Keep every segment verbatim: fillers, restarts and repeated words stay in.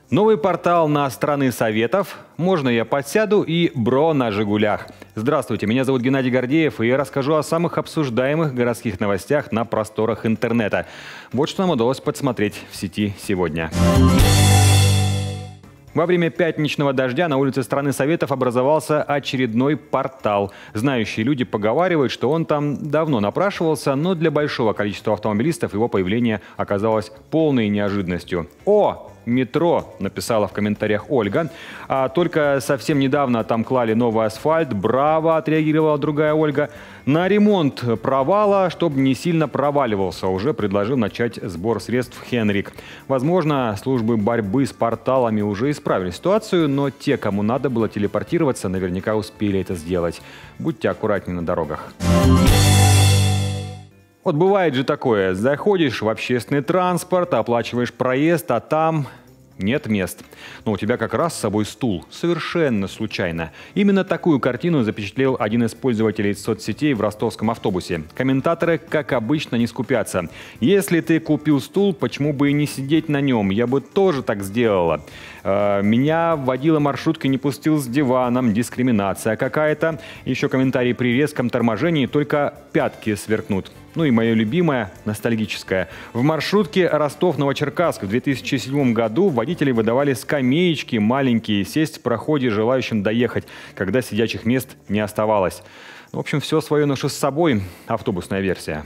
Новый портал на страны советов, можно я подсяду и бро на «Жигулях». Здравствуйте, меня зовут Геннадий Гордеев, и я расскажу о самых обсуждаемых городских новостях на просторах интернета. Вот что нам удалось подсмотреть в сети сегодня. Во время пятничного дождя на улице страны советов образовался очередной портал. Знающие люди поговаривают, что он там давно напрашивался, но для большого количества автомобилистов его появление оказалось полной неожиданностью. О! Метро, написала в комментариях Ольга. А только совсем недавно там клали новый асфальт. Браво, отреагировала другая Ольга. На ремонт провала, чтобы не сильно проваливался, уже предложил начать сбор средств Хенрик. Возможно, службы борьбы с порталами уже исправили ситуацию, но те, кому надо было телепортироваться, наверняка успели это сделать. Будьте аккуратнее на дорогах. Вот бывает же такое, заходишь в общественный транспорт, оплачиваешь проезд, а там нет мест. Но у тебя как раз с собой стул. Совершенно случайно. Именно такую картину запечатлел один из пользователей соцсетей в ростовском автобусе. Комментаторы, как обычно, не скупятся. Если ты купил стул, почему бы и не сидеть на нем? Я бы тоже так сделала. Меня водила маршрутка не пустил с диваном. Дискриминация какая-то. Еще комментарий: при резком торможении только пятки сверкнут. Ну и мое любимое, ностальгическое. В маршрутке Ростов-Новочеркасск в две тысячи седьмом году водители выдавали скамеечки маленькие сесть в проходе желающим доехать, когда сидячих мест не оставалось. В общем, все свое ношу с собой. Автобусная версия.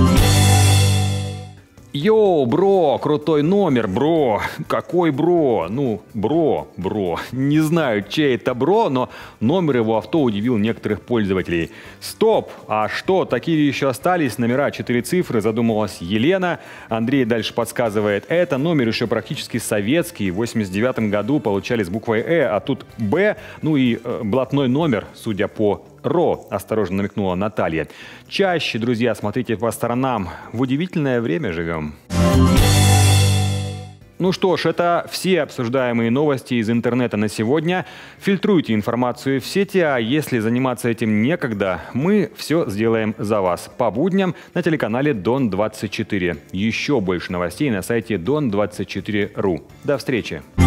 Йоу, бро, крутой номер, бро. Какой бро? Ну, бро, бро. Не знаю, чей это бро, но номер его авто удивил некоторых пользователей. Стоп! А что, такие еще остались? Номера четыре цифры, задумалась Елена. Андрей дальше подсказывает. Это номер еще практически советский. В восемьдесят девятом году получали с буквой «Э», а тут «Б». Ну и э, блатной номер, судя по «Ро», осторожно намекнула Наталья. Чаще, друзья, смотрите по сторонам. В удивительное время живем. Ну что ж, это все обсуждаемые новости из интернета на сегодня. Фильтруйте информацию в сети, а если заниматься этим некогда, мы все сделаем за вас. По будням на телеканале Дон двадцать четыре. Еще больше новостей на сайте дон двадцать четыре точка ру. До встречи!